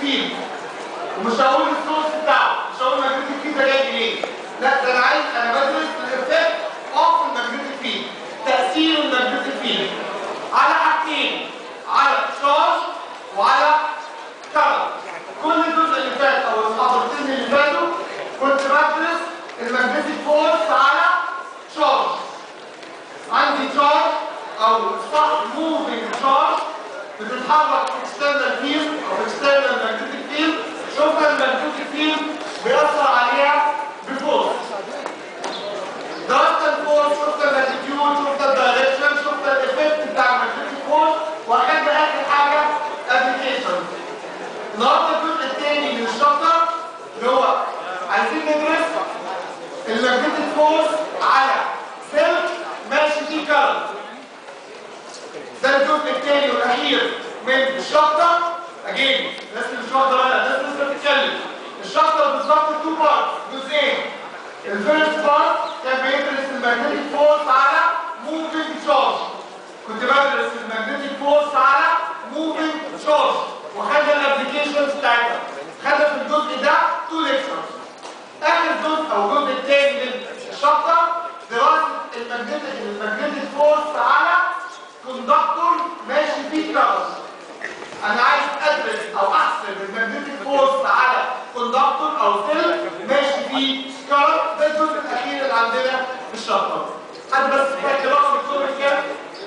فيلد ومش هقول السورس بتاعه، مش هقول الماجنتيك فيلد ده جاي منين. لا ده انا بدرس الايفكت اوف الماجنتيك فيلد، تاثير الماجنتيك فيلد على حاجتين، على تشارج وعلى كارنت. كل الجزء اللي فات او المحاضرتين اللي فاتوا كنت بدرس الماجنتيك فورس على تشارج. عندي تشارج او صح موفينج تشارج بتتحرك في اكسترنال فيلد او اكسترنال ماجنتيك فيلد. شفنا الماجنتيك فيلد بيأثر عليها بفورس. درسنا الفورس، شفنا الاتيتيود، شفنا الدايركشن، شفنا الايفكت بتاع الماجنتيك فورس، واخدنا اخر حاجه ابلكيشن. النهارده الجزء الثاني من الشابتر اللي هو عايزين ندرس الماجنتيك فورس على سلك ماشي فيه كارنت. ده الجزء الثاني والاخير من الشابتر. اجين الناس اللي مش واخده بالها، الناس لسه بتتكلم. الشابتر بالظبط 2 بارت، جزئين. الفيرست بارت كان بيدرس الماجنتيك فورس على موفينج تشارج. كنت بدرس الماجنتيك فورس على موفينج تشارج وخدنا الابلكيشنز بتاعتها. خدنا في الجزء ده 2 ليكتشرز. اخر جزء او الجزء الثاني من الشابتر دراسه الماجنتيك فورس على كوندكتور ماشي فيه كارنت. انا عايز ادرس او احسب الماجنتيك فورس على كوندكتور او سلك ماشي فيه كارنت. ده الجزء الاخير اللي عندنا في الشابتر. حد بس فاكر رقم التوبيك كام؟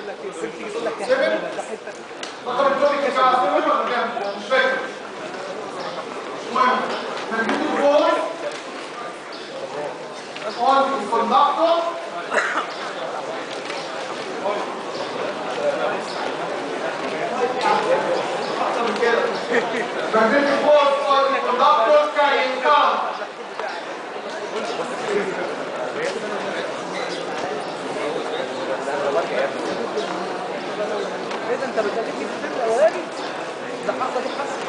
7 رقم التوبيك كام؟ 7 ولا كام؟ مش فاكر. المهم الماجنتيك فورس on the conductor magnetic force on the conductor carrying current. اذا انت بتخليك في الفكره الاولاني ده حصل دي حصل.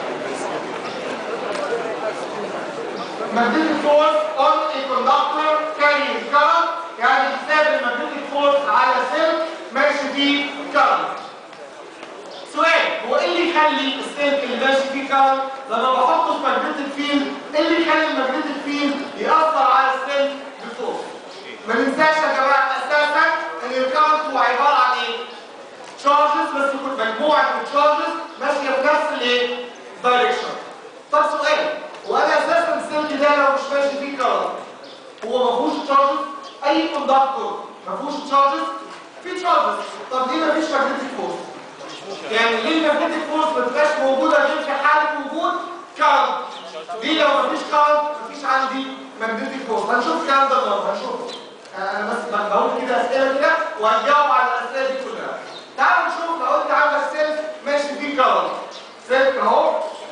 magnetic force on a conductor carrying current يعني حساب المagnetic force على سلك ماشي فيه current. سؤال، هو ايه اللي يخلي السلك اللي ماشي فيه كارنت لما بحطه في ماجنتيك فيلد، ايه اللي يخلي الماجنتيك فيلد يأثر على السلك بفورس؟ ما ننساش يا جماعه اساسا ان الكارنت هو عباره عن ايه؟ تشارجز، بس مجموعه تشارجز ماشيه في نفس الايه؟ دايركشن. طب سؤال، هو انا اساسا السلك ده لو مش ماشي فيه كارنت هو ما فيهوش تشارجز؟ اي كوندكتور ما فيهوش تشارجز؟ في تشارجز. طب ليه ما فيش ماجنتيك فورس؟ يعني ليه الماجنتيك فورس ما تبقاش موجوده غير في حاله وجود كارنت؟ ليه لو ما فيش كارنت ما فيش عندي ماجنتيك فورس؟ هنشوف الكلام ده النهارده، هنشوف. انا بس بقول كده اسئله كده وهجاوب على الاسئله دي كلها. تعالوا نشوف لو انت عندك سلك ماشي فيه كارنت. سلك اهو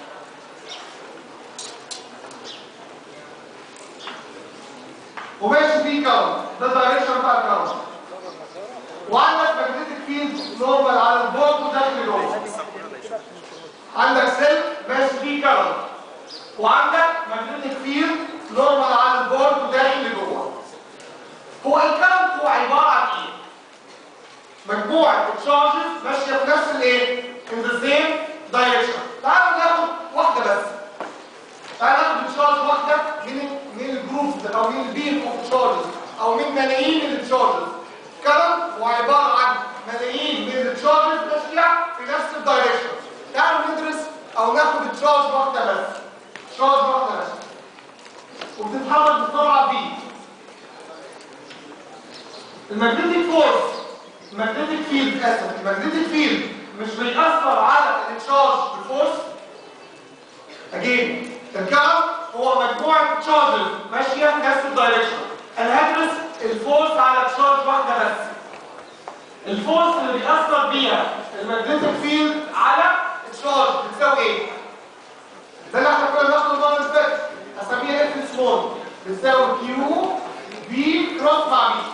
وماشي فيه كارنت، ده الدايركشن بتاع الكارنت. وعندك ماجنتيك فيلد نورمال على البورد وداخل جوه. عندك سلك ماشي فيه كارنت وعندك ماجنتيك فيلد نورمال على البورد وداخل جوه. هو الكارنت هو عباره عن ايه؟ مجموعه تشارجز ماشيه في نفس الايه؟ in the same direction. تعالوا ناخد واحده بس. تعالوا ناخد تشارج واحده من الجروبز او من البيم اوف تشارجز او من ملايين من التشارجز. كارنت هو عباره عن ملايين من التشارجز ماشيه في نفس الدايركشن. تعالوا ندرس او ناخد تشارج واحده بس. تشارج واحده بس وبتتحرك بسرعه v. الماجنتيك فورس، الماجنتيك فيلد الماجنتيك فيلد مش بيأثر على التشارج بفورس. اجين الكارنت هو مجموعه تشارجز ماشيه في نفس الدايركشن. انا هدرس الفورس على تشارج واحده بس. الفورس اللي بيأثر بيها الماجنتيك فيلد على التشارج بتساوي ايه؟ زي اللي احنا كنا بناخده المره اللي فاتت، هسميها اف سمول بتساوي كيو في كروس مع بي.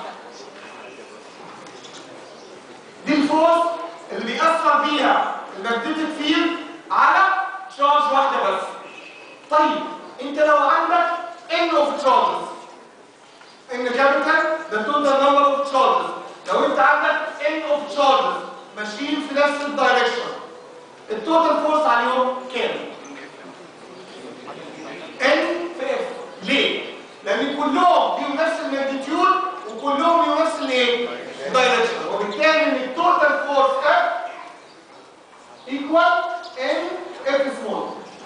دي الفورس اللي بيأثر بيها الماجنتيك فيلد على تشارج واحده بس. طيب انت لو عندك n اوف تشارجز، ان كابيتال ده توتال نمبر اوف تشارجز، لو انت عندك n اوف تشارجز ماشيين في نفس الدايركشن، التوتال فورس عليهم كام؟ لان كلهم ليهم نفس الماجنتيود وكلهم ليهم نفس الايه؟ دايركشن، وبالتالي ان التوتال فورس اف ايكوال ان اف سمول.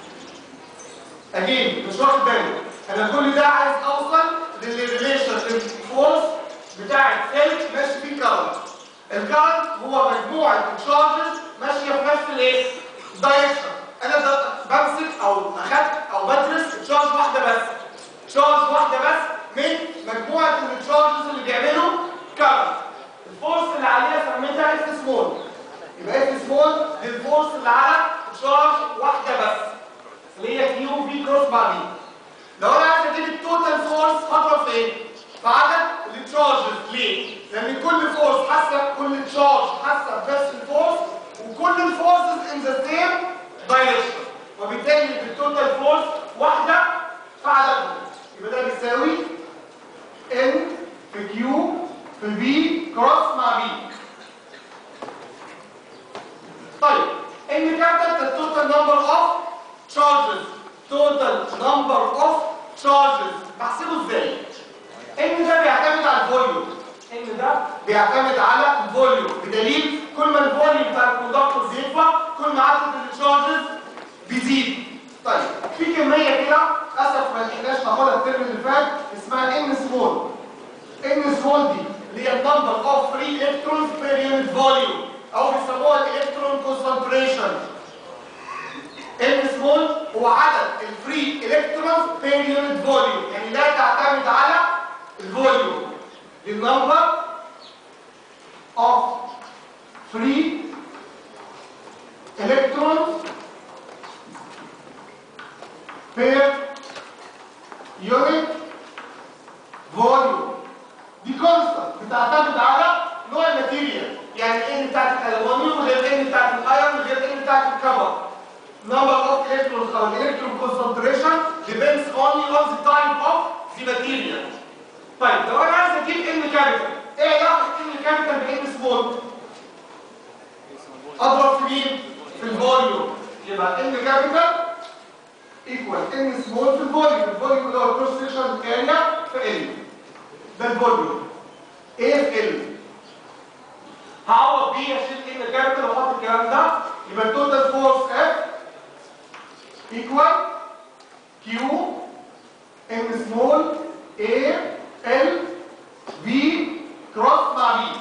اجين مش واخد بالي، انا كل ده عايز اوصل للريليشن الفورس بتاع السلك ماشي فيه كارنت. الكارنت هو مجموعه التشارجز ماشيه في نفس الايه؟ دايركشن. انا بمسك او اخدت او بدرس تشارج واحده بس، تشارج واحده بس من مجموعه التشارجز اللي بيعملوا كارنت. الفورس اللي عليها سميتها اف سمول، يبقى اف سمول دي الفورس اللي على تشارج واحده بس اللي هي كيو في كروس مع بي. لو انا عايز اجيب التوتال فورس هضرب في ايه؟ في عدد التشارجز. ليه؟ لان كل فورس حسب كل تشارج حسب نفس الفورس وكل الفورسز ان ذا سيم دايركشن، وبالتالي التوتال فورس واحده في عددهم. يبقى ده بيساوي ان في كيو في بي كروس مع بي. طيب ان كابتل التوتال نمبر اوف تشارجز، توتال نمبر اوف تشارجز بحسبه ازاي؟ ان ده بيعتمد على الفوليوم، ان ده بيعتمد على الفوليوم، بدليل كل ما الفوليوم بتاع الكوندكتور بيكبر كل ما عدد التشارجز بيزيد. طيب في كميه كده للاسف ما لحقناش ناخدها الترم اللي فات اسمها ان سمول. ان سمول دي اللي هي النمبر اوف فري الكترونز بير يونت فوليوم او بيسموها الالكترون كونسنتريشن. ان سمول هو عدد الفري الكترونز بير يونت فوليوم، يعني لا تعتمد على الفوليوم. النمبر اوف فري الكترونز بير يونت فوليوم دي كونستانت بتعتمد على نوع الماتيريال، يعني ان بتاعت الالومنيوم غير ان بتاعت الايرون غير ان بتاعت الكبر. Number of electrons or electron concentration depends only on the type of the material. طيب لو انا عايز اجيب ان كابيتال، ايه علاقه ان كابيتال بان سمول؟ اضرب في مين؟ في الفوليوم. يبقى ان كابيتال ايكوال ان سمول في الفوليوم، الفوليوم اللي هو الكروس سكشن اريا في ال، ده الفوليوم ايه في ال. هعوض بيه اشيل ان كابيتال واحط الكلام ده، يبقى التوتال فورس اف equal Q M small A L B cross مع B.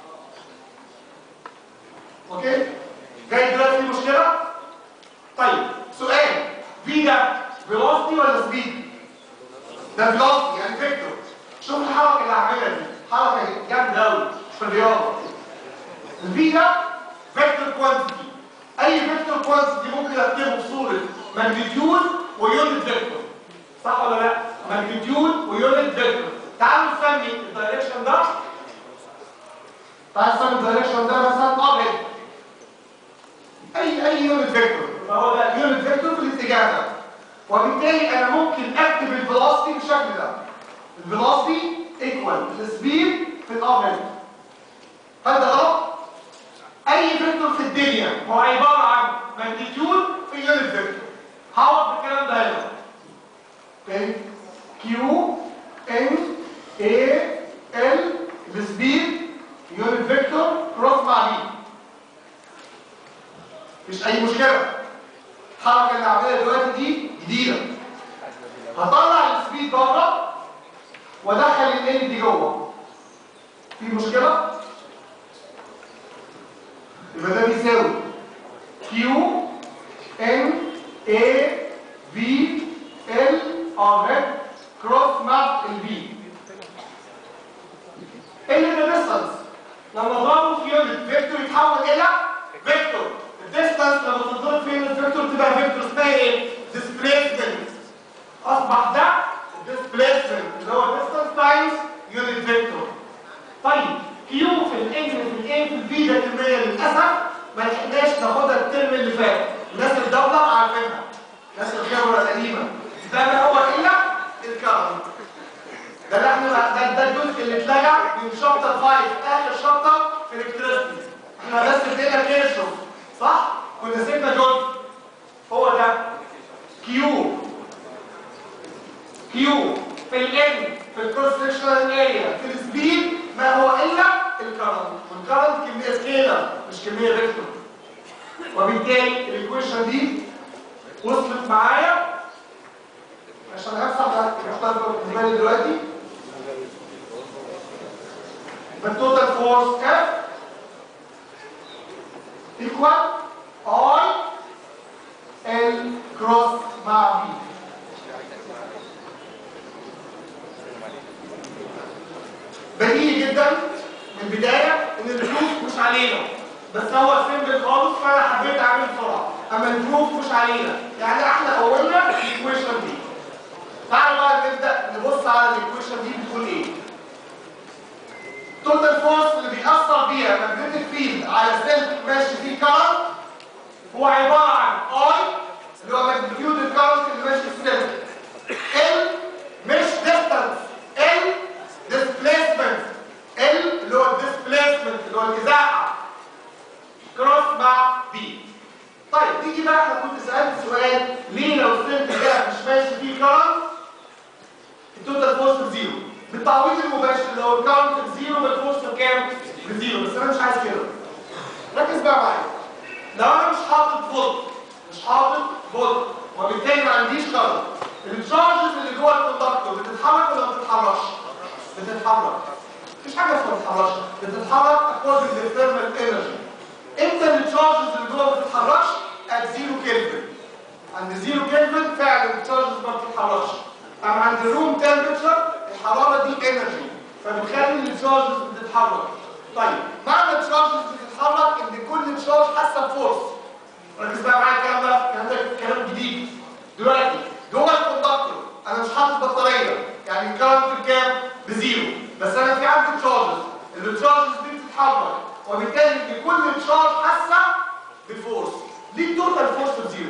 اوكي؟ جاي دلوقتي المشكلة؟ طيب سؤال، V ده velocity ولا speed؟ ده velocity يعني فيكتور. شوف الحركة اللي هعملها دي، حركة جامدة أوي في الرياضة. V ده فيكتور كوانتيتي، أي فيكتور كوانتيتي ممكن أكتبه بصورة ماجنتيود ويونت فيكتور، صح ولا لا؟ ماجنتيود ويونت فيكتور. تعالوا نسمي الدايركشن ده، تعالوا نسمي الدايركشن ده مثلا ابيض. اي يونت فيكتور، فهو ده يونت فيكتور في الاتجاه ده، وبالتالي انا ممكن اكتب الفيلوسيتي بالشكل ده. الفيلوسيتي ايكوال السبيد في الابيض. هل ده غلط؟ اي فيكتور في الدنيا هو عباره عن ماجنتيود في يونت فيكتور. هعوض بالكلام ده هنا. اوكي؟ كيو ان اي ال السبيد يونت فيكتور كروس مع بي. مش اي مشكله. الحركه اللي هعملها دلوقتي دي جديده. هطلع السبيد بره وادخل ال دي جوه. في مشكله؟ يبقى ده بيساوي كيو ان A V L R كروس مع البي. اللي ده ديستانس لما اضربه في يونت فيكتور يتحول الى فيكتور. الديستانس لما تضرب في يونت فيكتور تبقى فيكتور اسمها ايه؟ ديسبليسمنت. اصبح ده الديسبليسمنت اللي هو ديستانس تايمز يونت فيكتور. طيب كيو في الان في الاي في البي ده كميه للاسف ما لحقناش ناخدها الترم اللي فات. الناس الدولة عارفينها، الناس الخبرة القديمة. ده ما هو إلا الكرنت. ده اللي احنا ده الجزء اللي اتلغى من شابتر 5 آخر شابتر في الإلكتريستي. احنا بس ادينا كيرشوف، صح؟ كنا سيبنا جزء. هو ده كيو في الان في الكروس سكشنال اريا في السبيد ما هو الا الكرنت، والكرنت كميه سكيلر مش كميه فيكتور. وبالتالي الايكويشن دي وصلت معايا عشان امسح بالنسبه لي دلوقتي. التوتال فورس اف ايكوال اي ال كروس مع بي. بديهي جدا من البدايه ان البروف مش علينا، بس هو سيمبل خالص فانا حبيت اعمل بسرعه، اما البروف مش علينا يعني احنا اولنا الايكويشن دي. تعالوا بقى نبدا نبص على الايكويشن دي بتقول ايه. التوتال فورس اللي بيأثر بيها ماجنتيك فيلد على سلك ماشي فيه كارنت هو عباره عن اي اللي هو ماجنتيود الكارنت اللي ماشي في السلك، ال مش ديستانس، ال ديسبيسمنت، ال اللي هو الديسبيسمنت اللي هو الازاحه كروس مع بي. طيب تيجي بقى احنا كنت سالت سؤال ليه لو السلك ده مش ماشي فيه كارنت التوتال فورس بزيرو؟ بالتعويض المباشر لو الكارنت بزيرو بالفورس بكام؟ بزيرو، بس انا مش عايز كده. ركز بقى معايا. لو انا مش حاطط فولت وبالتالي ما عنديش كارنت، التشارجز اللي جوه الكوندكتور بتتحرك ولا ما بتتحركش؟ بتتحرك. مفيش حاجه اسمها ما بتتحركش، بتتحرك according to thermal energy. امتى التشارجز اللي جوه ما بتتحركش؟ at 0 كلفن. عند 0 كلفن فعلا التشارجز ما بتتحركش. اما عند الروم تمبرتشر الحراره دي انرجي فبتخلي التشارجز بتتحرك. طيب معنى التشارجز بتتحرك ان كل تشارج حاسه بفورس. ركز بقى معايا الكلام ده كلام جديد. دلوقتي جوه الكوندكتور انا مش حاطط بطاريه يعني الكارنت بكام؟ بزيرو، بس انا في عندي تشارجز، التشارجز دي بتتحرك وبالتالي ان كل تشارج حاسه بالفورس. ليه التوتال فورس بزيرو؟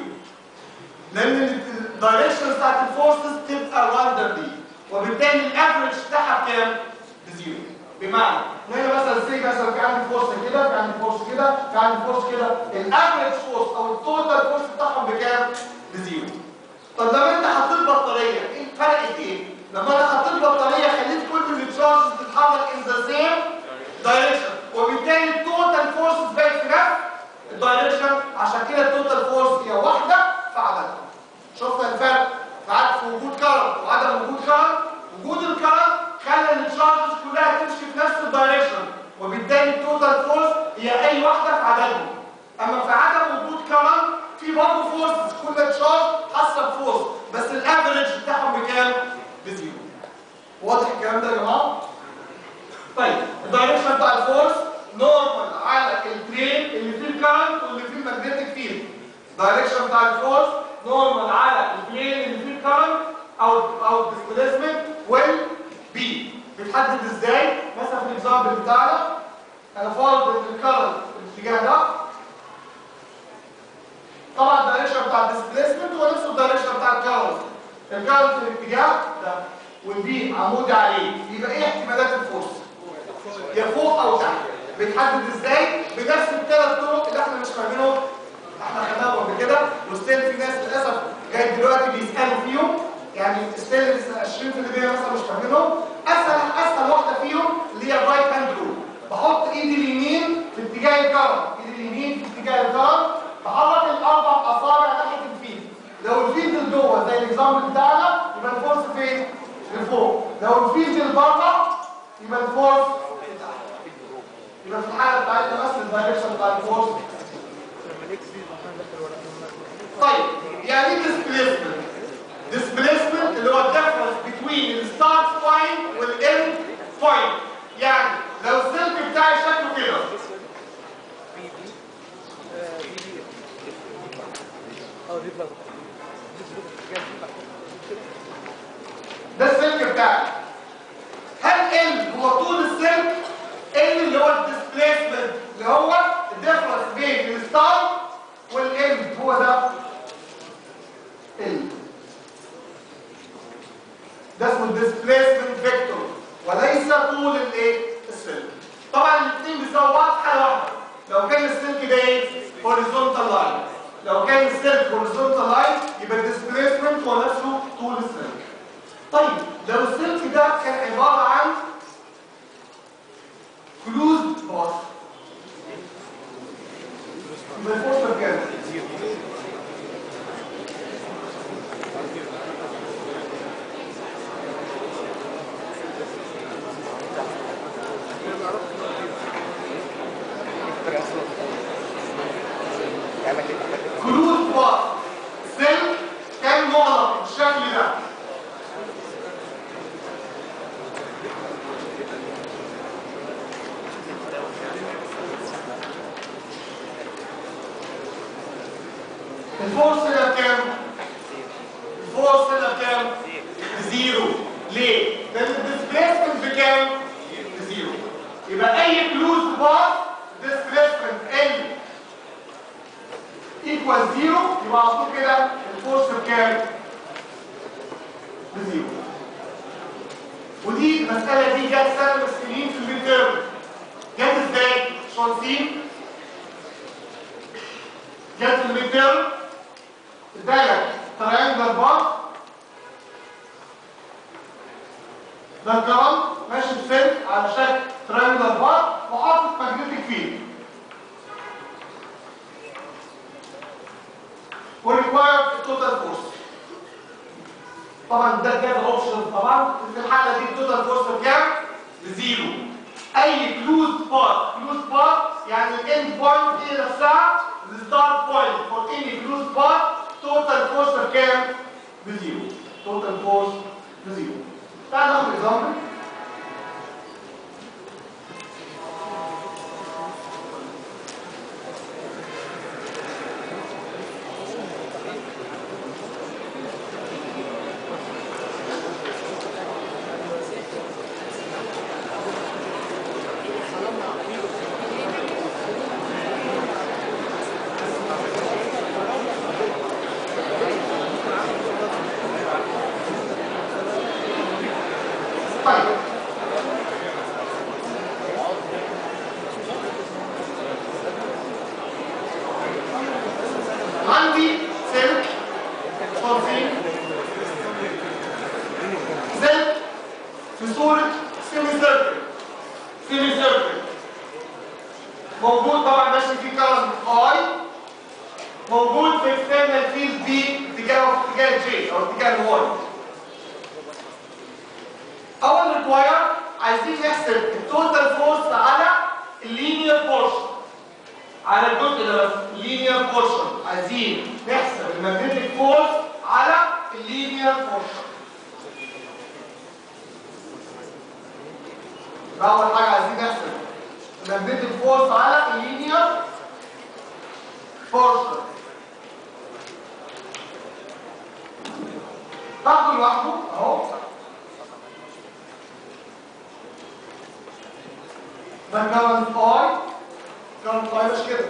لان الدايركشن بتاعت الفورسز تبقى راندملي وبالتالي الافريج بتاعها بكام؟ بزيرو. بمعنى ان انا مثلا مثلا في عندي فورس كده، في عندي فورس كده، في عندي فورس كده، الافريج فورس او التوتال فورس بتاعهم بكام؟ بزيرو. طب لما انت حطيت بطاريه ايه فرقت ايه؟ لما انا حطيت بطاريه خليت كل التشارجز تتحرك ان ذا سيم دايركشن وبالتالي التوتال فورس بقت في نفس الدايركشن، عشان كده التوتال فورس هي واحده في عددها. شفنا الفرق في وجود كارنت وعدم وجود كارنت. وجود الكارنت خلى التشارجز كلها تمشي في نفس الدايركشن وبالتالي التوتال فورس هي اي واحده في عددهم. اما في عدم وجود كارنت في برضه فورسز كل تشارج حاسه بفورس بس الافريج بتاعهم بكام؟ بزيرو. واضح الكلام ده يا جماعه؟ طيب الدايركشن بتاع الفورس نورمال على البلين اللي فيه الكارنت واللي فيه الماجنتيك فيلد. الدايركشن بتاع الفورس نورمال على البلين اللي فيه الكارنت او الديسبيسمنت والبي. بيتحدد ازاي؟ مثلا في الاكزامبل بتاعنا انا فارض ان الكارنت في الاتجاه ده، طبعا الدايركشن بتاع الديسبيسمنت هو نفسه الدايركشن بتاع الكارنت. الكارنت في الاتجاه ده والبي عمودي عليه، يبقى ايه احتمالات الفورس؟ يا فوق او تحت. بيتحدد ازاي؟ بنفس الثلاث طرق اللي احنا مش فاهمينهم، احنا خدناهم قبل كده وستيل في ناس للاسف لغايه دلوقتي بيسالوا فيهم، يعني ستيل 20% مثلا مش فاهمينهم. اسهل واحده فيهم اللي هي الرايت هاند رول. بحط ايدي اليمين في اتجاه الكارنت، ايدي اليمين في اتجاه الكارنت، بحرك الاربع اصابع ناحيه الفيلد. لو الفيلد جوه زي الاكزامبل بتاعنا يبقى الفورس فين؟ لفوق. لو الفيلد لبره يبقى الفورس يبقى في الحاله بتاعتنا بس الدايركشن بتاع الفورس. طيب يعني ايه ديسبيسمنت؟ ديسبيسمنت اللي هو الديفرنس بين الستارت بوينت والاند بوينت. يعني لو السلك بتاعي شكله كده ده السلك بتاعي، هل ال هو طول السلك؟ ال اللي هو الديسبيسمنت اللي هو الديفرنس بين الستارت والاند، هو ده ال. ده اسمه الديسبيسمنت فيكتور وليس طول الايه؟ السلك. طبعا الاثنين بيساووا بعض في حاله واحده، لو كان السلك ده ايه؟ هوريزونتال لاين. لو كان السلك هوريزونتال لاين يبقى الديسبيسمنت هو نفسه طول السلك. طيب لو هنا. الفورس هنا بكام؟ الفورس هنا بكام؟ بزيرو. ليه؟ لأن الديسبيسمنت بكام؟ بزيرو. يبقى أي كلوز باث ديسبيسمنت L ايكوال زيرو، يبقى على طول كده الفورس بكام؟ بزيرو. ودي المسألة دي جت سنة من السنين في الميد تيرم. جت ازاي؟ مش واضحين؟ جت في الميد تيرم ادالك تريانجلر باث، ده الكرنت ماشي بسلك على شكل تريانجلر باث وحاطط ماجنتيك فيلد. وريكوايرد التوتال فورس. طبعا ده كده اوبشن طبعا. في الحاله دي التوتال فورس بكام؟ بزيرو. اي كلوز باث يعني الاند بوينت هي نفسها الستارت بوينت فور اني كلوز باث توتال فورس بكام؟ بزيرو. توتال فورس بزيرو. تعال ناخد اكزامبل. عندي سلك تنظيم سلك في صورة سيمي سيركل موجود طبعا ماشي فيه كارنت اي، موجود في اكسترنال فيلد بي اتجاه جي او اتجاه الواي. اول ريكواير عايزين نحسب التوتال فورس على اللينير بورشن، على الجزء ده بس اللينير بورشن. عايزين نحسب الماجنتيك فورس على اللينير بورشن. اول حاجه عايزين نحسب الماجنتيك فورس على اللينير بورشن. تاخده لوحده اهو. ده كارنت اي، كارنت اي مش كده.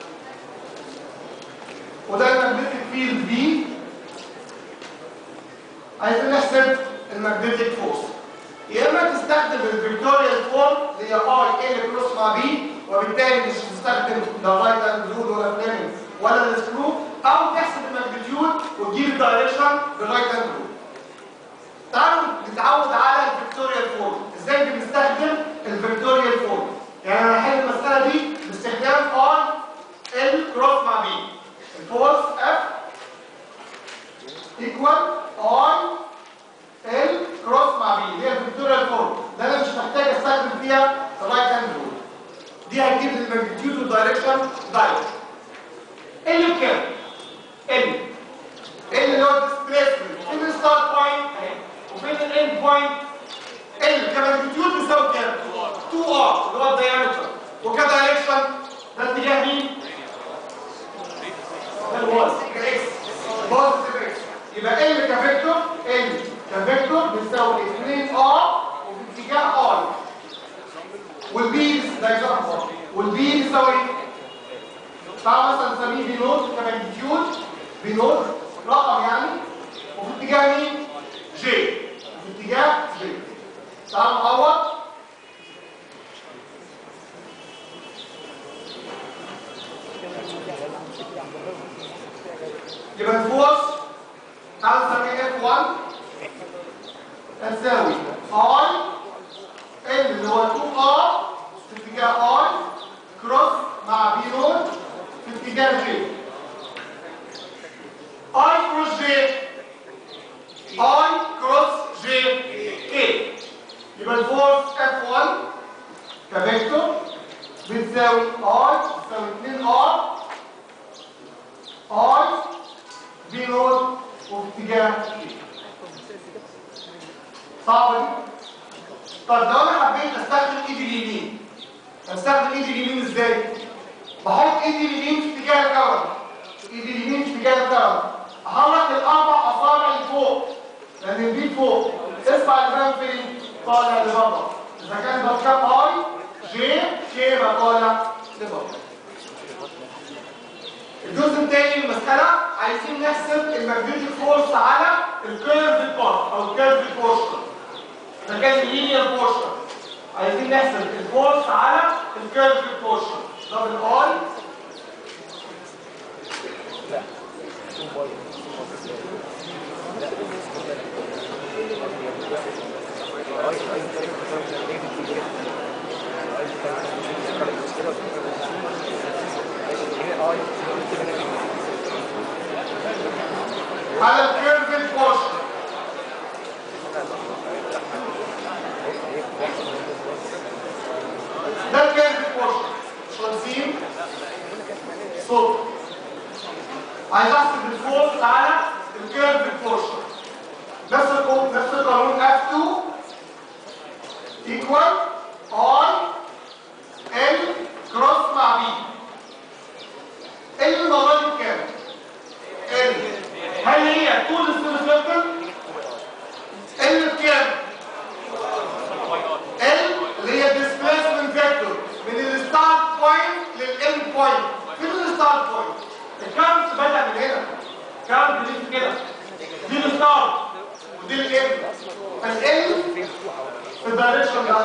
وده الماجنتيك فيلد بي. عايزين نحسب الماجنتيك فورس. يا اما تستخدم الفيكتوريال فورم اللي هي اي ال كروس مع بي، وبالتالي مش هتستخدم لا رايت هاند رول ولا فليمنج ولا السكرو، او تحسب الماجنتيود وتجيب الدايركشن بالرايت هاند رول. تعالوا نتعود على الفيكتوريال فورم. ازاي بنستخدم الفيكتوريال فورم؟ يعني انا هحل المساله دي باستخدام اي ال كروس مع بي. الفورس اف ايكوال اي ال كروس مع بي اللي هي الفيكتوريال فورم. ده انا مش محتاج استخدم فيها الرايت هاند رول. دي هتجيب لي الماجنتيود والدايركشن دايركت. ال بكام؟ ال اللي هو الديسبيسمنت فين الستارت بوينت اهي وفين الاند بوينت. ال كماجنتيود بيساوي كام؟ 2 ار اللي هو الدايمتر، وكدايركشن ده اتجاه مين؟ ده الواي كاكس بوزيتيف اكس. يبقى ال كفيكتور بيساوي 2 ار وفي اتجاه اي، والبي ده اكزامبل، والبي بيساوي تعالى مثلا نسميه بي نوت كماجنتيود، بي نوت رقم يعني، وفي اتجاه مين؟ جي، في اتجاه جي. تعالوا نعوض. يبقى الفورس تعالوا نسميه F1 تساوي I ال اللي هو 2R في اتجاه I كروس مع بي نوت في اتجاه جي. I كروس جي، I كروس جي كي. يبقى الفورس F1 كفيكتور بتساوي I بتساوي 2R I بي نوت وفي اتجاه جي. صعبة دي؟ طب لو انا حبيت استخدم ايدي اليمين، استخدم ايدي اليمين ازاي؟ بحط ايدي اليمين في اتجاه الكرم، ايدي اليمين في اتجاه الكرم، احرك الاربع اصابع لفوق لان البيت فوق، اصبع الامام فين؟ طالع لبره. اذا كان ده كاب اي جي كي يبقى طالع لبره. الجزء الثاني من المساله عايزين نحسب الماجنتيك فورس على الكيرف بارت او الكيرف بورشن. اذا كان اللينير بورشن عايزين نحسب الفورس على الكيرف بورشن. دبل اي على الكيرف بورشن. ده الكيرف بورشن. شمسين صوت. عايز احسب الفورس على الكيرف بورشن. نفس القانون F2 equal I L كروس مع B. ال المرة دي بكام؟ ال. هل هي طول السيركل؟ ال بكام؟ ال اللي هي displacement vector من الستارت بوينت للاند بوينت. فين الستارت بوينت؟ الكارت بدأ من هنا. الكارت دي كده. دي الستارت ودي الاند. فال في الدايركشن ده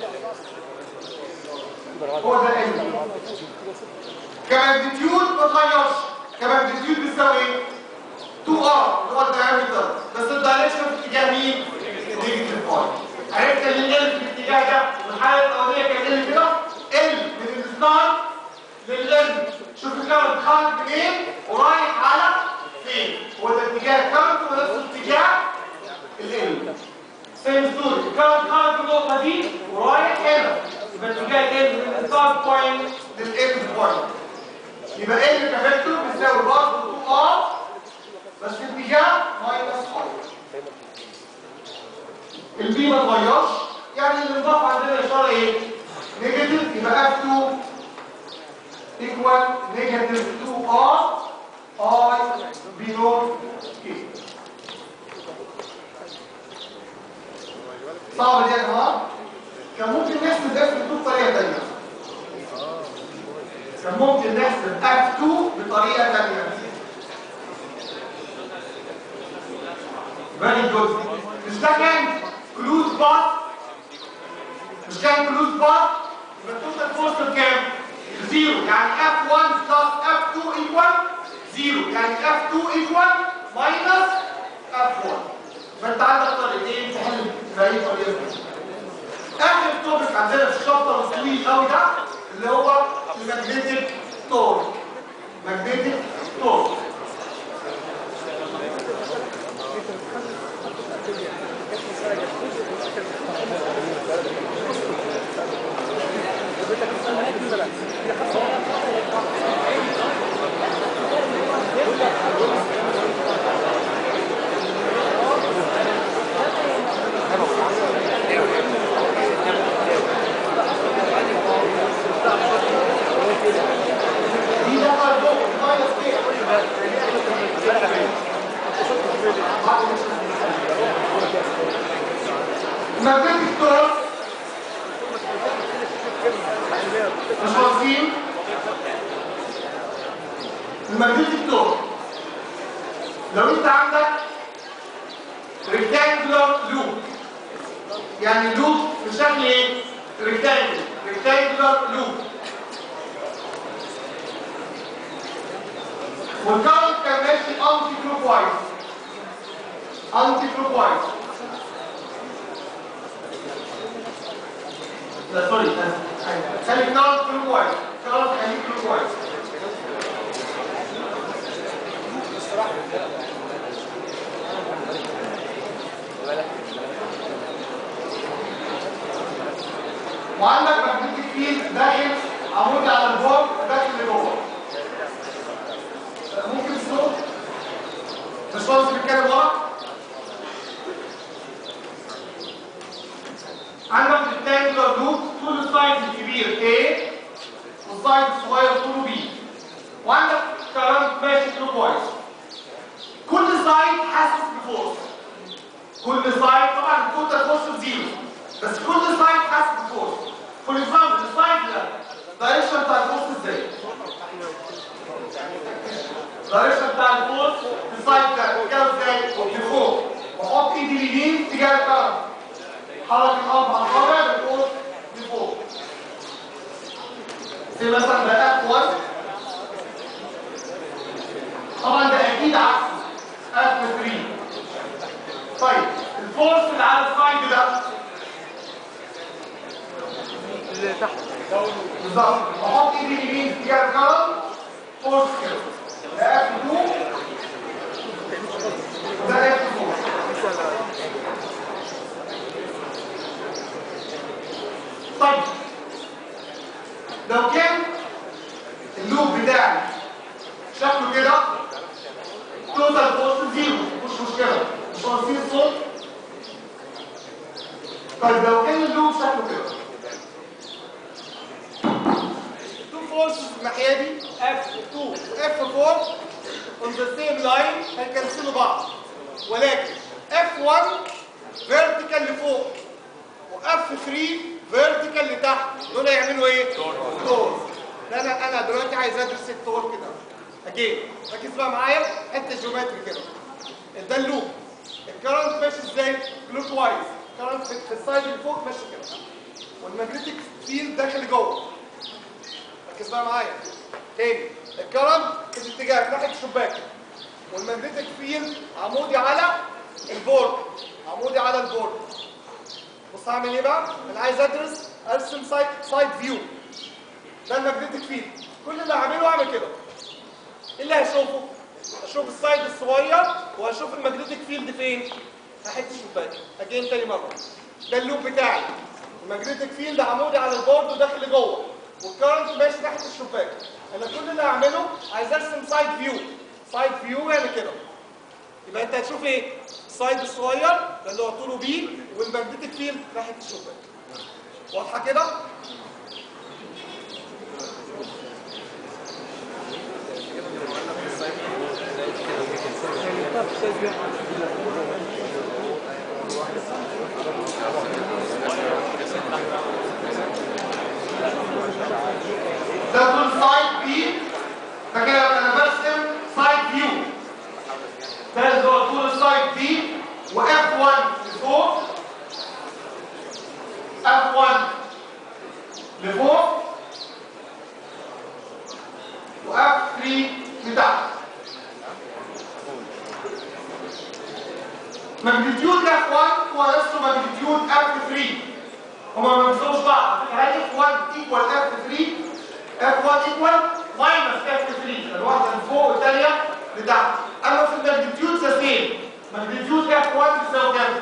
هو ده ال. كماجنتيود ما اتغيرش. كماجنتيود بتساوي ايه؟ 2R اللي هو الدايمتر، بس الدايركشن في اتجاه مين؟ نيجاتيف بوينت. عرفت ان ال في الاتجاه ده والحاله الاولانيه كان ال كده؟ ال من الستارت للاند. شوف الكارت خارج منين ورايح على فين؟ هو ده اتجاه الكارت ونفس اتجاه ال. سيم ستوري. الكارت خارج من النقطه دي ورايح هنا، يبقى اتجاه ال من الستارت بوينت للاند بوينت. يبقى ال كفيكتور بيساوي برضه 2R بس في اتجاه ماينس R. البي ما اتغيرش، يعني اللي انضاف عندنا اشاره ايه؟ نيجاتيف. يبقى F2 equal نيجاتيف 2R I B نوت K. صعب دي يا جماعه؟ كان ممكن نحسب F2 بطريقه ثانيه. كان ممكن نحسب F2 بطريقه ثانيه. Very good. مش ده كان كلوز بارت؟ مش كان كلوز بارت؟ يبقى التوتال فورس بكام؟ زيرو. يعني F1 plus F2 equal زيرو. يعني F2 equal minus F1. فانت عندك طريقتين تحل بأي طريقة. آخر توبك عندنا في الشابتر الطويل قوي ده اللي هو الماجنتيك تورك. ماجنتيك تورك. الماجنتيك تورك مش واضحين؟ الماجنتيك تورك لو انت عندك ريكتانجلر لوب، يعني لوب بشكل ايه؟ ريكتانجلر لوب، والكارنت كان ماشي انتي كلوكوايز. لا سوري، خلي الكارنت كلوكوايز. خليه كلوكوايز. وعندك ماجنتيك فيلد داخل عمودي على البورد داخل لجوه. ممكن تسلوه؟ مش خالص بيتكلم ورا؟ عندك rectangular loop طول السايد الكبير A والسايد الصغير طوله B، وعندك current ماشي clockwise. كل سايد حاسس بفورس، كل سايد طبعا التوتال فورس بزيرو، بس كل سايد حاسس بفورس. فور اكزامبل السايد ده دايركشن بتاع الفورس ازاي؟ دايركشن بتاع الفورس في السايد ده كده ازاي؟ لفوق، واحط ايدي اليمين تجاه الكرنت، حرك الاربع اصابع بالفورس لفوق. زي مثلا ده F1، طبعا ده اكيد عكس F3. طيب الفورس اللي على السايد ده اللي تحت بالظبط، احط ايدي اليمين تجاه الكرنت فورس كده، ده F2 وده F4. طيب لو كان اللوب بتاعي شكله كده توتال فورس زيرو مش مشكله، مش واصلين الصوت. طيب لو كان اللوب شكله كده تو فورسز الناحيه دي F2 و F4 on the same line هيكنسلوا بعض، ولكن F1 vertical لفوق و F3 vertical لتحت، دول هيعملوا ايه؟ تور. انا دلوقتي عايز ادرس التور كده. اجين ركز بقى معايا حته جيومتري كده. ده اللوب، الكرنت ماشي ازاي؟ كلوك وايز، الكرنت في السايد اللي فوق ماشي كده، والماجنتيك فيلد داخل جوه. ركز بقى معايا تاني، الكرنت في الاتجاه ناحيه الشباك، والماجنتيك فيلد عمودي على البورد، عمودي على البورد. بص هعمل ايه بقى؟ انا عايز ارسم سايد فيو. ده الماجنتيك فيلد، كل اللي هعمله اعمل كده. ايه اللي هشوفه؟ هشوف السايد الصغير وهشوف الماجنتيك فيلد فين؟ ناحيه الشباك. اجين تاني مره، ده اللوب بتاعي، الماجنتيك فيلد عمودي على البورد وداخل لجوه، والكرنت ماشي ناحيه الشباك. انا كل اللي هعمله عايز ارسم سايد فيو. سايد فيو يعني كده. يبقى انت هتشوف ايه؟ السايد الصغير ده اللي هو طوله بي، والماجنتيك فيلد ناحيه الشباك. واضحه كده؟ ده طول سايد بي، فكده انا برسم سايد فيو. ده اللي هو طول السايد بي، وF1 لفوق، F1 لفوق، وF3 لتحت. ماجنتيود F1 هو نفسه ماجنتيود F3، هما ما بيساووش بعض. هل F1 ايكوال F3؟ F1 ايكوال ماينس F3، الواحده لفوق والثانيه لتحت. اما في الماجنتيود ذا سيم، ماجنتيود F1 بيساوي كام؟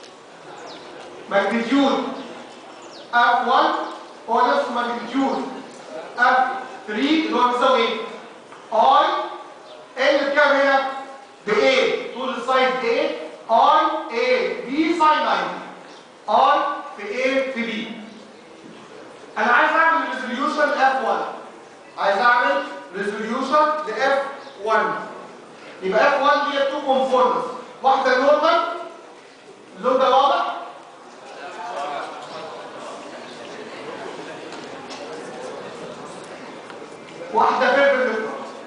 ماجنتيود F1 هو نفس ماجنتيود F3 اللي هو بيساوي ايه؟ I اللي بكام هنا؟ ب A، طول السايد A، I A B ساين 90، I في A في B. أنا عايز أعمل ريزوليوشن F1، عايز أعمل ريزوليوشن ل F1. يبقى F1 دي 2 كومبوننتس، واحدة نورمال، اللون ده واضح؟ واحدة بيربنديكولار.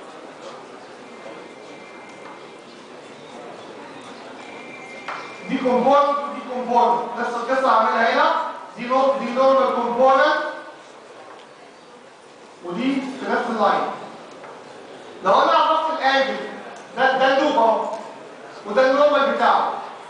دي كومبوننت ودي كومبوننت، نفس القصة هعملها هنا. دي نورمال كومبوننت ودي في نفس اللاين. لو انا عرفت الانجل ده اللوب اهو، وده النورمال بتاعه.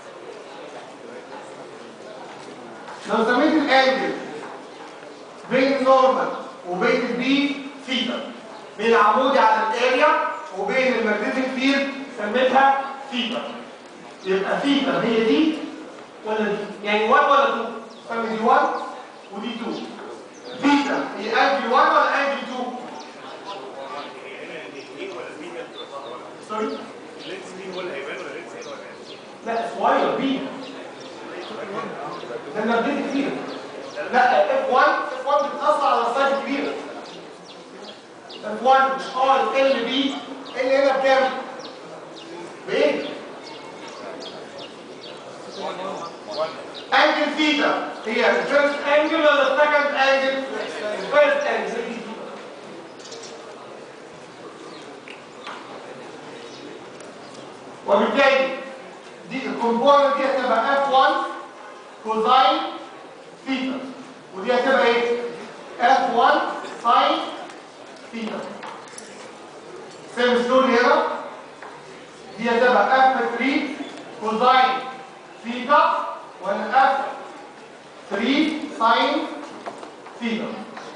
لو سميت الانجل بين النورمال وبين البي ثيتا، بين العمودي على الاريا وبين الماجنتيك فيلد سميتها ثيتا. يبقى ثيتا هي دي ولا دي؟ يعني 1 ولا 2؟ سمي دي 1 ودي 2. ثيتا هي انجل 1 ولا انجل 2؟ سوري؟ اللينس مين هو اللي هيبان ولا اللينس ايه ولا ايه؟ لا صغير بي. ده الماجنتيك فيلد. لا F1 بتأثر على السايد الكبيرة. F1 مش ال بي ال هنا بكام؟ بايه؟ انجل ثيتا هي الفيرست انجل ولا السكند انجل؟ الفيرست انجل. وبالتالي دي الكومبوننت دي هتبقى F1 كوزاين ثيتا، ودي هتبقى ايه؟ F1 ساين ثيتا. سيم ستوري هنا، دي هتبقى F3 كوزاين ثيتا ولا F3 ساين ثيتا.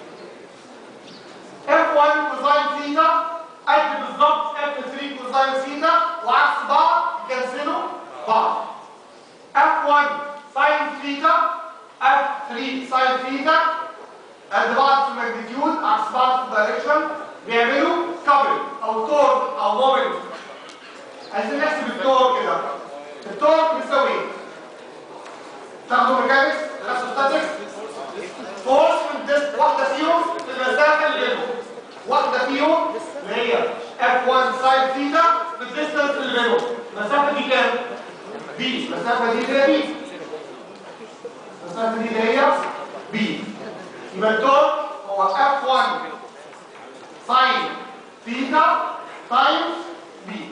F1 كوزاين ثيتا قد بالظبط F3 كوزاين ثيتا، وعكس بعض يكنسلوا بعض. F1 ساين ثيتا F3 ساين ثيتا قد بعض في الماجنتيود، عكس بعض في الدايركشن، بيعملوا كابل او تورك او مومنت. عايزين نحسب التورك كده. التورك بيساوي ايه؟ تاخدوا ميكانكس الاسوستاتيك فورس من واحده فيهم في المسافه اللي بينهم، واحده فيهم اللي هي F1 ساين ثيتا في الديستانس اللي بينهم. المسافه دي كام؟ بي. المسافه دي اللي هي بي. المسافه دي اللي هي بي. يبقى التورك هو F1 ساين ثيتا تايمز بي.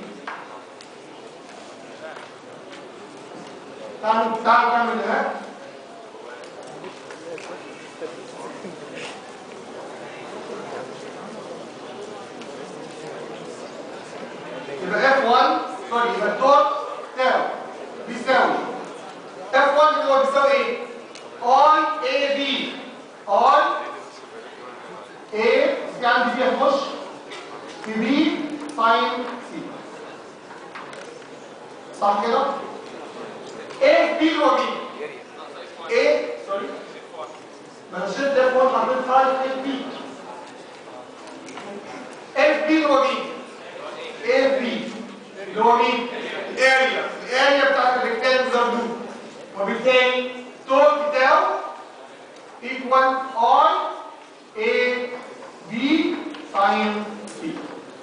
تعالوا نكمل هنا. يبقى F1 سوري يبقى التورك بيساوي F1 اللي هو بيساوي ايه؟ I A B I A في عندي فيها تخش في B ساين ثيتا، صح كده؟ A B هو مين؟ A سوري ما انا شلت F1 حطيت 5 A B. F B هو مين؟ A B اللي هو مين؟ الاريا بتاعت الريكتانجلر لوب، وبالتالي التورك بتاعه equal I A B ساين ثيتا.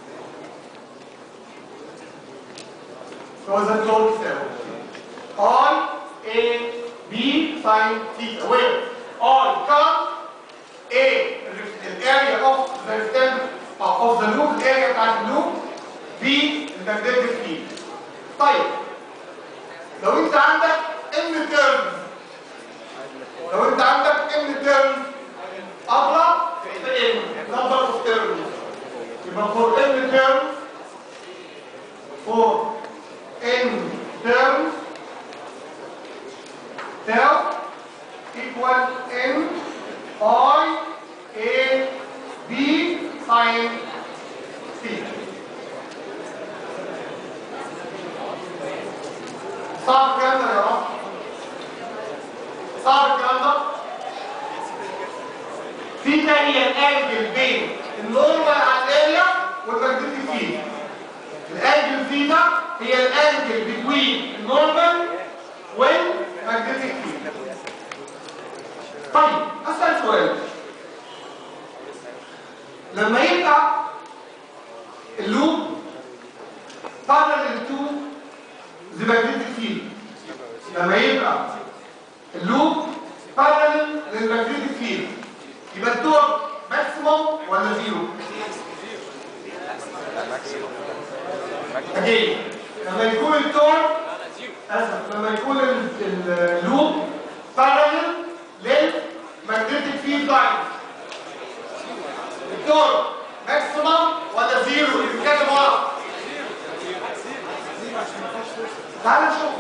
هو ده التورك بتاعه I A B ساين ثيتا، where I كان A الاريا of the rectangle of the loop، الاريا بتاعت اللوب، B الماجنتيك فيلد. طيب لو انت عندك n تيرمز، لو انت عندك n تيرمز اضرب في n number of terms، يبقى for n terms tau equal n I A B sin theta. صعب الكلام ده يا رب؟ صعب الكلام ده؟ ثيتا هي الانجل بين النورمال على الاريا والماجنتيك فيلد. الانجل ثيتا هي الانجل بين النورمال والماجنتيك فيلد. طيب اسال سؤال، لما يبقى اللوب parallel to the magnetic field، لما يبقى اللوب parallel للمagnetic field، يبقى التورك ماكسيموم ولا زيرو؟ اجي لما يكون التورك لما يكون اللوب parallel للمagnetic field line، التورك ماكسيموم ولا زيرو؟ اللي بيتكلم ورا تعال نشوف.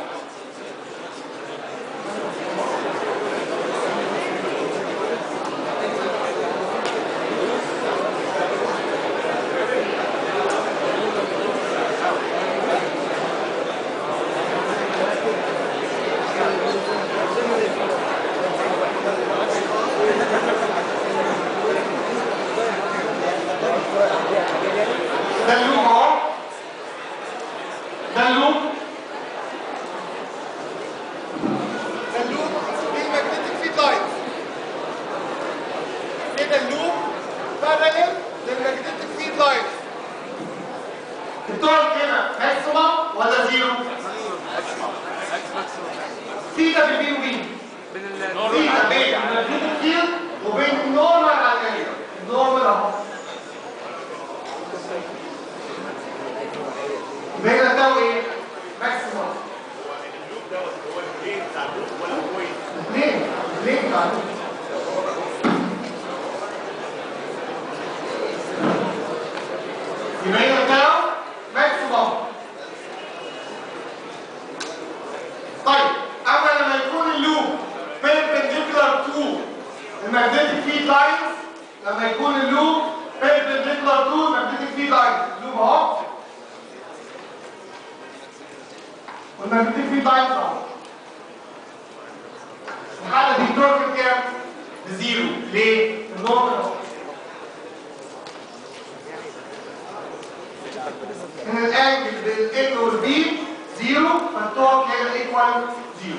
ثيتا بين مين؟ ثيتا بين الماجنتيك فيلد وبين النورمال على الاريا. النورمال اهو. يبقى هنا ده ايه؟ ماكسيموم. اللوب دوت هو البلين بتاع اللوب ولا البوينت؟ البلين بتاع اللوب. يبقى هنا ده ماكسيموم. طيب اما لما يكون اللوب perpendicular to المagnetic field lines، لما يكون اللوب perpendicular to المagnetic field lines، اللوب اهو والمagnetic field lines اهو، الحالة دي التورك بكام؟ بزيرو. ليه؟ النورمال اهو. ان الانجل بين ال والبي زيرو، فالتورك هنا ايكوال زيرو.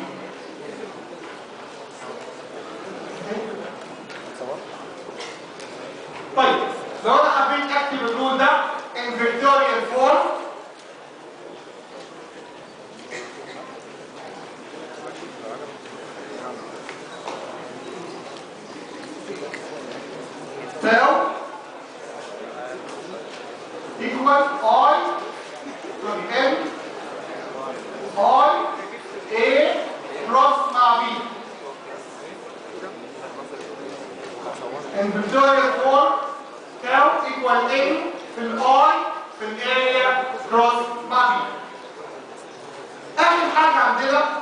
طيب لو انا حبيت اكتب الرول ده in vectorial form، تاو equal I to M I A cross مع B in vectorial form. تاو equal N في ال I في الاريا cross مع B. آخر حاجة عندنا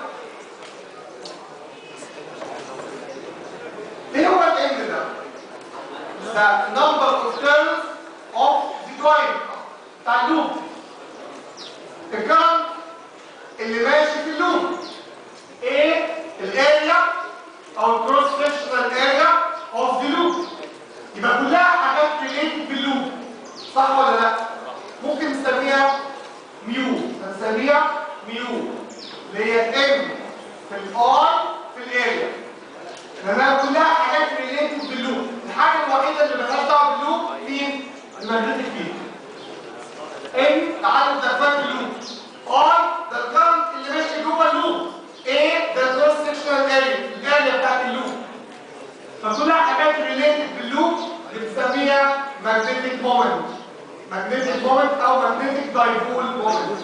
ايه هو ال N ده؟ The number of turns of the coin بتاع اللوب، الكرنت اللي ماشي في اللوب. ايه الاريا او الكروس سكشنال اريا اوف ذا لوب. يبقى كلها حاجات ريليتد باللوب، صح ولا لا؟ ممكن نسميها ميو، هنسميها ميو اللي هي ام في الاي في الاريا، لانها كلها حاجات ريليتد باللوب. الحاجه الوحيده اللي مالهاش دعوه باللوب هي الماجنتيك فيلد. ان تعالوا ندخلها في اللوب. اي ده الكرنت اللي ماشي جوه اللوب. ايه ده الكروس سكشنال اريا، الاريا بتاعت اللوب. فكلها حاجات ريليتد باللوب بنسميها ماجنتيك مومنت. ماجنتيك مومنت او ماجنتيك دايبول مومنت.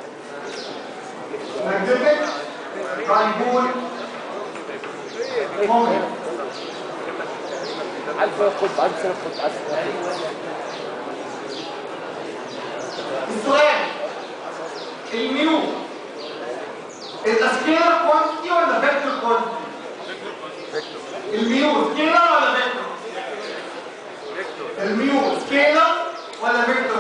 ماجنتيك دايبول مومنت. عارف خد عارف سنة خد عارف. السؤال الميو سكيلر كوانتيتي ولا فيكتور كوانتيتي؟ الميو سكيلر ولا فيكتور؟ الميو سكيلر ولا فيكتور؟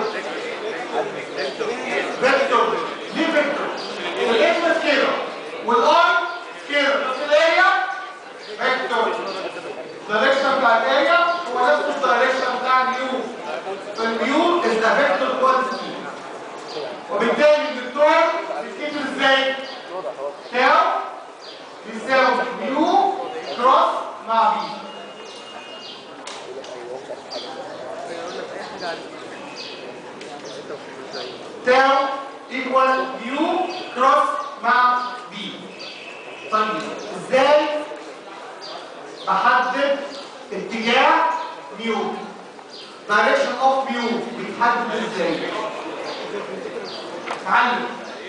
فيكتور. ليه فيكتور؟ الاسم سكيلر والاي سكيلر، بس الاريا فيكتور. الدايركشن بتاع الاريا هو نفس الدايركشن بتاع الميو، فالميو از ذا فيكتور كوانتيتي. وبالتالي الدكتور بيتكتب ازاي؟ تاو بيساوي ميو كروس مع بي. تاو ايكوال ميو كروس مع بي. طيب ازاي بحدد اتجاه ميو؟ direction of ميو بيتحدد ازاي؟ تعلم